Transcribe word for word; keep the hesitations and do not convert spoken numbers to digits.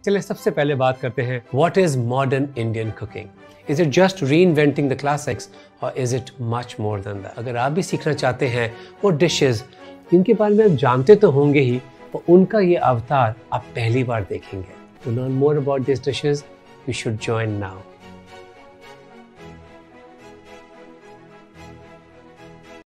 चलिए सबसे पहले बात करते हैं, what is modern Indian cooking? Is it just reinventing the classics और is it much more than that? अगर आप भी सीखना चाहते हैं वो डिशेस जिनके बारे में आप जानते तो होंगे ही, और उनका ये अवतार आप पहली बार देखेंगे, to learn more about these dishes, you should join now.